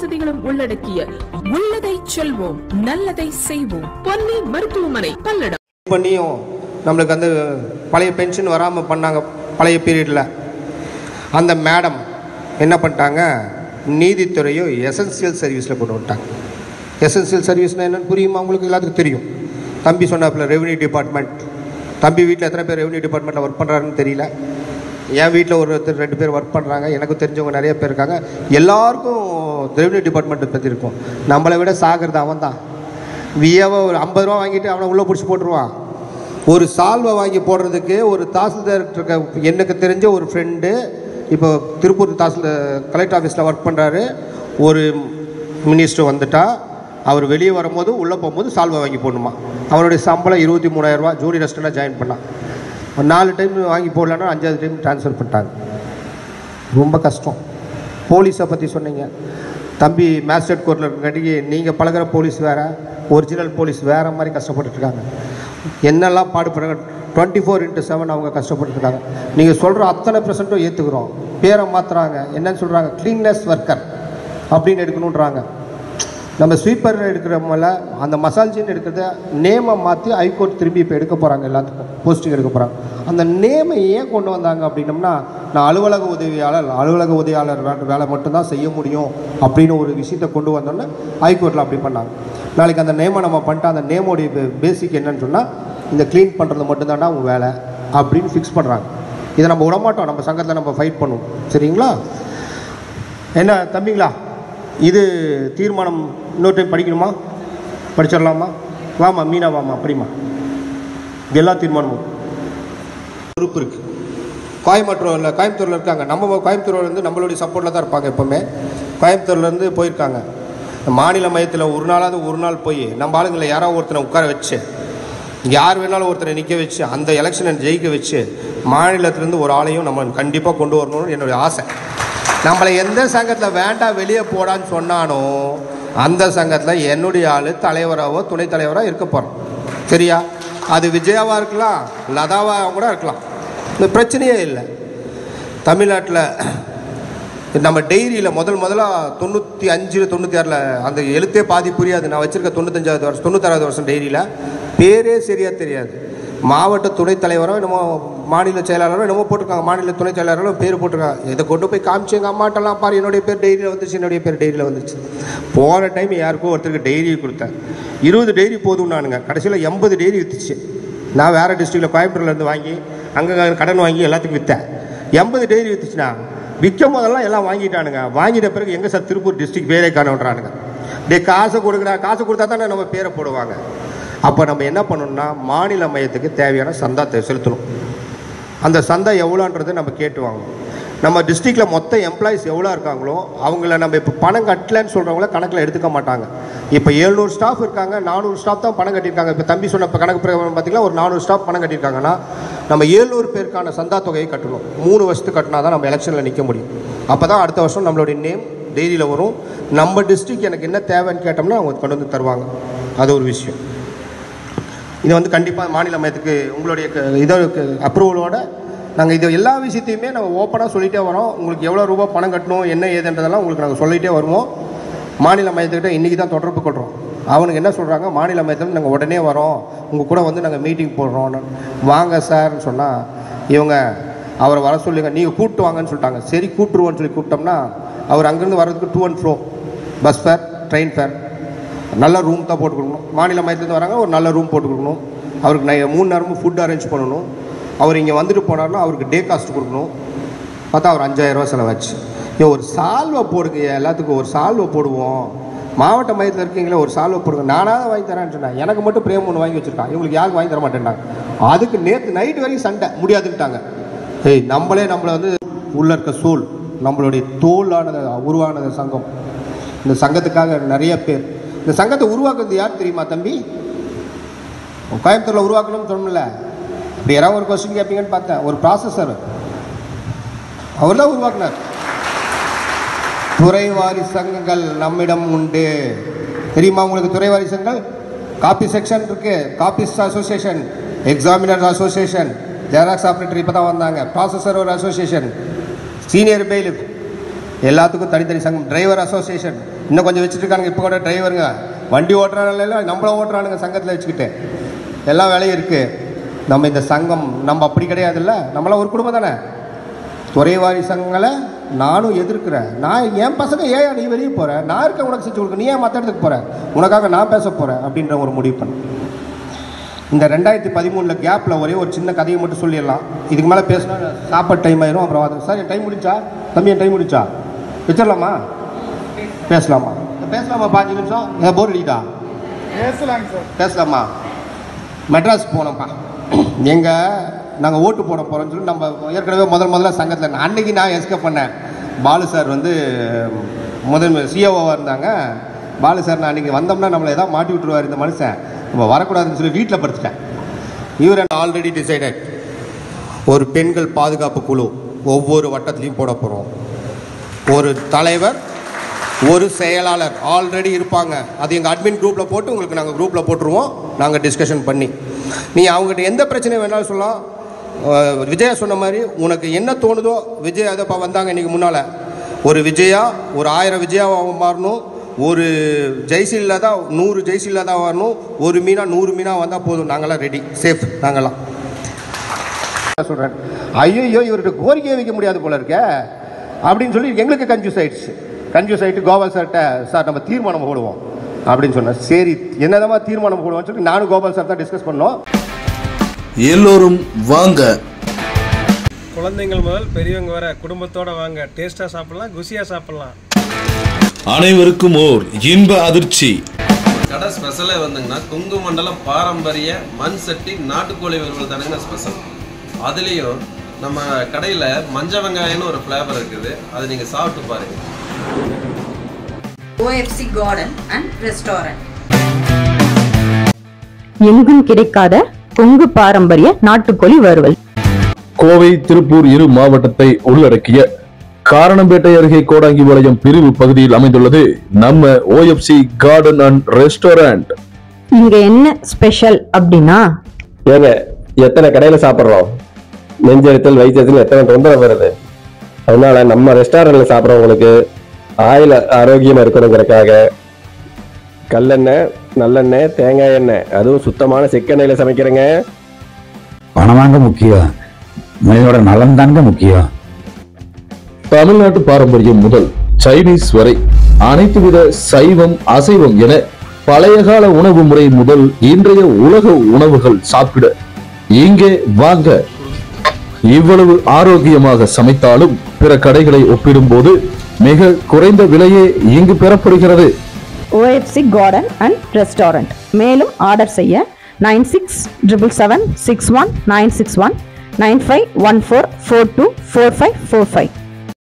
வசதிகளும் உள்ளடக்கிய உள்ளதை செல்வோம் நல்லதை செய்வோம் பொன்னி மருத்துவமனை பல்லடம். பண்ணியும் நம்மளுக்கு அந்த பழைய பென்ஷன் வராமல் பண்ணாங்க. பழைய பீரியடில் அந்த மேடம் என்ன பண்ணிட்டாங்க, நீதித்துறையும் எசென்சியல் சர்வீஸில் கொண்டு வந்துட்டாங்க. எசென்சியல் சர்வீஸ்னால் என்னென்னு புரியுமா உங்களுக்கு? எல்லாத்துக்கும் தெரியும். தம்பி சொன்னாப்புல ரெவன்யூ டிபார்ட்மெண்ட். தம்பி வீட்டில் எத்தனை பேர் ரெவன்யூ டிபார்ட்மெண்ட்டில் ஒர்க் பண்ணுறாருன்னு தெரியல. என் வீட்டில் ஒருத்தர் 2 பேர் ஒர்க் பண்ணுறாங்க. எனக்கு தெரிஞ்சவங்க நிறைய பேர் இருக்காங்க. எல்லாருக்கும் ரெவன்யூ டிபார்ட்மெண்ட்டை பற்றி இருக்கும். நம்மளை விட சாகிறது அவன் தான். விஏவை ஒரு 50 ரூபா வாங்கிட்டு அவனை உள்ளே பிடிச்சி போட்டுருவான். ஒரு சால்வை வாங்கி போடுறதுக்கு ஒரு தாசில்தார் இருக்க எனக்கு தெரிஞ்ச ஒரு ஃப்ரெண்டு இப்போ திருப்பூர் கலெக்டர் ஆஃபீஸில் ஒர்க் பண்ணுறாரு. ஒரு மினிஸ்டர் வந்துட்டா அவர் வெளியே வரும்போது உள்ளே போகும்போது சால்வை வாங்கி போடணுமா. அவனுடைய சம்பளம் 23,000 ரூபா. ஜூனியர் அசிஸ்டண்டாக ஜாயின் பண்ணான். ஒரு 4 டைம் வாங்கி போடலான்னா 5வது டைம் ட்ரான்ஸ்ஃபர் பண்ணிட்டாங்க. ரொம்ப கஷ்டம். போலீஸை பற்றி சொன்னீங்க. தம்பி மேஜிஸ்ட்ரேட் கோர்ட்டில் இருக்கங்காட்டிக்கு நீங்கள் பழகிற போலீஸ் வேறு, ஒரிஜினல் போலீஸ் வேறு மாதிரி கஷ்டப்பட்டுருக்காங்க. என்னெல்லாம் பாடுபடுறாங்க. 24/7 அவங்க கஷ்டப்பட்டுருக்காங்க. நீங்கள் சொல்கிற அத்தனை % ஏற்றுக்கிறோம். பேரை மாற்றுறாங்க. என்னன்னு சொல்கிறாங்க, க்ளீன்னஸ் ஒர்க்கர் அப்படின்னு எடுக்கணுன்றாங்க. நம்ம ஸ்வீப்பர் எடுக்கிறவங்கள அந்த மசால்ஜின்னு எடுக்கிறத நேமை மாற்றி ஹைகோர்ட் திரும்பி இப்போ எடுக்க போகிறாங்க. எல்லாத்துக்கும் போஸ்டிங் எடுக்க போகிறாங்க. அந்த நேமை ஏன் கொண்டு வந்தாங்க அப்படின்னம்னா, நான் அலுவலக உதவியாளர் வேலை மட்டும்தான் செய்ய முடியும் அப்படின்னு ஒரு விஷயத்தை கொண்டு வந்தோன்னே ஹைகோர்ட்டில் அப்படி பண்ணாங்க. நாளைக்கு அந்த நேமை நம்ம பண்ணிட்டு அந்த நேமோடைய பேசிக் என்னன்னு சொன்னால், இந்த க்ளீன் பண்ணுறது மட்டும்தான்டா அவங்க வேலை அப்படின்னு ஃபிக்ஸ் பண்ணுறாங்க. இதை நம்ம விடமாட்டோம். நம்ம சங்கத்தில் நம்ம ஃபைட் பண்ணுவோம். சரிங்களா? என்ன தம்பிங்களா, இது தீர்மானம் இன்னொரு டைம் படிக்கணுமா? படிச்சிடலாமா? வாமா மீனா, வாமா அப்படிமா. எல்லா தீர்மானமும் பொறுப்பு இருக்குது. கோயம்புத்தூரில் இருக்காங்க. நம்ம கோயம்புத்தூர்லேருந்து நம்மளுடைய சப்போர்ட்டில் தான் இருப்பாங்க. எப்போவுமே கோயம்புத்தூர்லேருந்து போயிருக்காங்க. மாநில மையத்தில் ஒரு நாள் போய் நம்ம ஆளுங்களை யாராவது ஒருத்தனை உட்கார வச்சு, யார் வேணாலும் ஒருத்தரை நிற்க வச்சு அந்த எலெக்ஷனை ஜெயிக்க வச்சு மாநிலத்திலேருந்து ஒரு ஆளையும் நம்ம கண்டிப்பாக கொண்டு வரணும்னு என்னுடைய ஆசை. நம்மளை எந்த சங்கத்தில் வேண்டாம் வெளியே போடான்னு சொன்னானோ அந்த சங்கத்தில் என்னுடைய ஆள் தலைவராகவோ துணைத் தலைவராக இருக்க போகிறோம். சரியா? அது விஜயாவாக இருக்கலாம், லதாவாக கூட இருக்கலாம். இந்த பிரச்சனையே இல்லை. தமிழ்நாட்டில் நம்ம டைரியில் முதலாக 95 96 அந்த எழுத்தே பாதி புரியாது. நான் வச்சுருக்க 96வது வருஷம் டைரியில் பேரே சரியாக தெரியாது. மாவட்ட துணைத் தலைவரோ என்னமோ மாநில செயலாளரோ என்னமோ போட்டிருக்காங்க. மாநில துணைத் செயலாளரோ பேர் போட்டிருக்காங்க. இதை கொண்டு போய் காமிச்சு எங்கள் அம்மாட்டெல்லாம் பாரு, என்னுடைய பேர் டைரியில் வந்துச்சு, என்னுடைய பேர் டைரியில் வந்துச்சு. போன டைம் யாருக்கும் ஒருத்தருக்கு டைரி கொடுத்தேன். 20 டைரி போதும் நானுங்க. கடைசியில் 80 டைரி விற்றுச்சு. நான் வேறு டிஸ்ட்ரிக்டில் கோயம்புத்தூர்லேருந்து வாங்கி அங்கே கடன் வாங்கி எல்லாத்துக்கும் விற்றேன். 80 டைரி விற்றுச்சுன்னா விற்கும் போதெல்லாம் எல்லாம் வாங்கிட்டானுங்க. வாங்கிட்ட பிறகு எங்கே சார் திருப்பூர் டிஸ்ட்ரிக்ட் பேரே காணுன்றானுங்க. காசை கொடுக்குறா, காசு கொடுத்தா தானே நம்ம பேரை போடுவாங்க. அப்போ நம்ம என்ன பண்ணணும்னா, மாநில மையத்துக்கு தேவையான சந்தாத்தை செலுத்தணும். அந்த சந்தா எவ்வளோன்றதை நம்ம கேட்டு வாங்கணும். நம்ம டிஸ்ட்ரிக்டில் மொத்த எம்ப்ளாயிஸ் எவ்வளோ இருக்காங்களோ அவங்கள நம்ம இப்போ பணம் கட்டலன்னு சொல்கிறவங்கள கணக்கில் எடுத்துக்க மாட்டாங்க. இப்போ 700 ஸ்டாஃப் இருக்காங்க, 400 ஸ்டாஃப் தான் பணம் கட்டியிருக்காங்க. இப்போ தம்பி சொன்ன கணக்கு பிரகாரம் பார்த்திங்கன்னா ஒரு 400 ஸ்டாஃப் பணம் கட்டியிருக்காங்கன்னா நம்ம 700 பேருக்கான சந்தா தொகையை கட்டணும். 3 வருஷத்துக்கு கட்டினா தான் நம்ம எலெக்ஷனில் நிற்க முடியும். அப்போ தான் அடுத்த வருஷம் நம்மளுடைய நேம் டைரியில் வரும். நம்ம டிஸ்ட்ரிக்ட் எனக்கு என்ன தேவைன்னு கேட்டோம்னா அவங்க கொண்டு வந்து தருவாங்க. அது ஒரு விஷயம். இதை கண்டிப்பாக மாநில மையத்துக்கு உங்களுடைய இதற்கு அப்ரூவலோட நாங்கள் இது எல்லா விஷயத்தையுமே நம்ம ஓப்பனாக சொல்லிகிட்டே வரோம். உங்களுக்கு எவ்வளோ ரூபா பணம் கட்டணும் என்ன ஏதுன்றதெல்லாம் உங்களுக்கு நாங்கள் சொல்லிகிட்டே வருவோம். மாநில மையத்துக்கிட்ட இன்றைக்கி தான் தொடர்பு கொள்கிறோம். அவனுக்கு என்ன சொல்கிறாங்க, மாநில மையத்தில் நாங்கள் உடனே வரோம், உங்கள் கூட நாங்கள் மீட்டிங் போடுறோம். வாங்க சார்ன்னு சொன்னால் இவங்க அவரை வர சொல்லுங்க, நீங்கள் கூப்பிட்டு வாங்கன்னு சொல்லிட்டாங்க. சரி கூப்பிட்டுருவோன்னு சொல்லி கூப்பிட்டோம்னா அவர் அங்கேருந்து வர்றதுக்கு 2 and 4 bus fare, train fare, நல்ல ரூம் தான் போட்டு கொடுக்கணும். மாநில மையத்துலேருந்து வராங்க, ஒரு நல்ல ரூம் போட்டு கொடுக்கணும். அவருக்கு 3 நேரமும் ஃபுட் அரேஞ்ச் பண்ணணும். அவர் இங்கே வந்துட்டு போனார்னா அவருக்கு டே காஸ்ட் கொடுக்கணும். பார்த்தா அவர் 5000 ரூபா செலவாச்சு. ஒரு சால்வை போடுங்க, எல்லாத்துக்கும் ஒரு சால்வை போடுவோம். மாவட்ட மையத்தில் இருக்கீங்களே ஒரு சால்வை போடுங்க. நானாக வாங்கி தரேன்னு சொன்னேன். எனக்கு மட்டும் பிரேம் ஒன்று வாங்கி வச்சுருக்கான். இவங்களுக்கு யாருக்கு வாங்கி தர மாட்டேன்ட்டாங்க. அதுக்கு நேற்று நைட்டு வரைக்கும் சண்டை முடியாதுக்கிட்டாங்க. நம்மளே நம்மளை உள்ள இருக்க சோல், நம்மளுடைய தோலானது உருவானது சங்கம். இந்த சங்கத்துக்காக நிறைய பேர். இந்த சங்கத்தை உருவாக்குறது யார் தெரியுமா தம்பி? கோயம்புத்தூரில் உருவாக்கணும்னு சொன்னல. அப்படி யாராவது ஒரு கொஸ்டின் கேட்பீங்கன்னு பார்த்தேன். ஒரு ப்ராசஸர் அவர் தான் உருவாக்குனார். துறைவாரி சங்கங்கள் நம்மிடம் உண்டு. தெரியுமா உங்களுக்கு? துறைவாரி சங்கங்கள் காப்பி செக்ஷன் இருக்கு, copyist association, examiners association, xerox operator இப்போ தான் வந்தாங்க, ப்ராசஸர் ஒரு அசோசியேஷன், சீனியர் பெயிலிஃப் எல்லாத்துக்கும் தனித்தனி சங்கம், டிரைவர் அசோசியேஷன், இன்னும் கொஞ்சம் வச்சுட்டு இருக்காங்க. இப்போ கூட டிரைவருங்க வண்டி ஓட்டுறானுங்க, நம்மள ஓட்டுறானுங்க சங்கத்தில் வச்சுக்கிட்டு. எல்லாம் வேலையும் இருக்குது. நம்ம இந்த சங்கம் நம்ம அப்படி கிடையாதுல்ல, நம்மளாம் ஒரு குடும்பம் தானே. துறைவாரி சங்கங்களை நானும் எதிர்க்கிறேன். நான் என் பசங்க ஏன் நீ வெளியே போகிற, நான் இருக்க உனக்கு செஞ்சு கொடுக்க, நீ ஏன் மற்ற இடத்துக்கு போகிற, உனக்காக நான் பேச போகிறேன் அப்படின்ற ஒரு முடிவு பண்ண. இந்த 2013 கேப்பில் ஒரே ஒரு சின்ன கதையை மட்டும் சொல்லிடலாம். இதுக்கு மேலே பேசினா சாப்பாடு டைம் ஆயிரும். அப்புறம் சார் என் டைம் முடிச்சா, தம்பி என் டைம் முடிச்சா, வச்சிடலாமா, பேசலாமா 5 நிமிஷம், ஏன் போர் அடிக்குதா? பேசலாமா? மெட்ராஸ் போனோம்ப்பா. நாங்கள் ஓட்டு போட போகிறோம்னு சொல்லி நம்ம ஏற்கனவே முதல்ல சங்கத்தில் அன்னைக்கு நான் எஸ்கேப் பண்ணேன். பாலு சார் வந்து முதன்மை சிஓவாக இருந்தாங்க. பாலு சார் நான் அன்றைக்கி வந்தோம்னா நம்மளை எதாவது மாட்டி விட்டுருவார் இந்த மனுஷன், நம்ம வரக்கூடாதுன்னு சொல்லி வீட்டில் படுத்துட்டேன். இவர் ஆல்ரெடி டிசைடட் ஒரு பெண்கள் பாதுகாப்பு குழு ஒவ்வொரு வட்டத்துலையும் போட போகிறோம். ஒரு தலைவர், ஒரு செயலாளர் ஆல்ரெடி இருப்பாங்க. அது எங்கள் அட்மின் குரூப்பில் போட்டு உங்களுக்கு நாங்கள் குரூப்பில் போட்டுருவோம். நாங்கள் டிஸ்கஷன் பண்ணி நீ அவங்ககிட்ட எந்த பிரச்சனையும் வேணாலும் சொல்லலாம். விஜயா சொன்ன மாதிரி உனக்கு என்ன தோணுதோ, விஜய் அதை வந்தாங்க இன்றைக்கி முன்னால், ஒரு விஜயா ஒரு 1000 விஜயாவாக மாறணும், ஒரு ஜெய்சீலில் தான் 100 ஜெய்சீலில் தான் வரணும், ஒரு மீனா 100 மீனா வந்தால் போதும், நாங்களாம் ரெடி, சேஃப். நாங்களாம் சொல்கிறேன். ஐயோ இவர்கிட்ட கோரிக்கையை வைக்க முடியாது போல இருக்க அப்படின்னு சொல்லி எங்களுக்கு கன்ஃபியூஸ் ஆகிட்டு கோபால் சார்கிட்ட, சார் நம்ம தீர்மானம் போடுவோம் அப்படின்னு சொன்னேன். சரி என்னதான் தீர்மானம் போடுவோம்னு சொல்லி நானும் கோபால் சார் தான் டிஸ்கஸ் பண்ணோம். எல்லோரும் வாங்க, குழந்தைங்கள் முதல் பெரியவங்க வர குடும்பத்தோட வாங்க. டேஸ்டா சாப்பிடலாம், குசியா சாப்பிடலாம். அனைவருக்கும் ஓர் இன்ப அதிர்ச்சி. கடை ஸ்பெஷலே வந்துங்கன்னா கொங்கு மண்டலம் பாரம்பரிய மண் சட்டி நாட்டுக்கோழி வறுவல் தானுங்க ஸ்பெஷல். அதுலேயும் நம்ம கடையில் மஞ்சள் வெங்காயம்னு ஒரு ஃப்ளேவர் இருக்குது, அது நீங்கள் சாப்பிட்டு பாருங்க. OFC Garden and Restaurant. எங்கும் கிடைக்காத கொங்கு பாரம்பரிய நாட்டுக்கோழி வறுவல். கோவை, திருப்பூர் இரு மாவட்டத்தை உள்ளடக்கிய காரணம்பேட்டை அருகே கோடாங்கிபாளையம் பிரிவு பகுதியில் அமைந்துள்ளது நம்ம OFC Garden and Restaurant. இங்க என்ன ஸ்பெஷல் அப்படின்னா, ஏங்க எத்தனை கடையில சாப்பிட்றோம், நெஞ்செரித்தல் வயிற்றெரித்தல் எத்தனை தொந்தரவு வருது. அதனால நம்ம ரெஸ்டாரண்ட்ல சாப்பிட்றவங்களுக்கு ஆயில் ஆரோக்கியமா இருக்கணுங்கிறதுக்காக கல்லெண்ணெய், நல்லெண்ணெய், தேங்காய் எண்ணெய், அதுவும் சுத்தமான செக்கெண்ணெயில சமைக்கிறேங்க. பணம் வாங்க முக்கியம், மனிதனோட நலன் தாங்க முக்கியம். தமிழ்நாட்டு பாரம்பரியம் முதல் சைனீஸ் வரை அனைத்து வித சைவம் அசைவம் என பழைய கால உணவு முறை முதல் இன்றைய உலக உணவுகள் சாப்பிட இங்கே வாங்க. இவ்வளவு ஆரோக்கியமாக சமைத்தாலும் பிற கடைகளை ஒப்பிடும்போது மிக குறைந்த விலையே இங்கு பெறப்படுகிறது. OFC Garden and Restaurant. மேலும் ஆர்டர் செய்ய 9677761961 9514424545.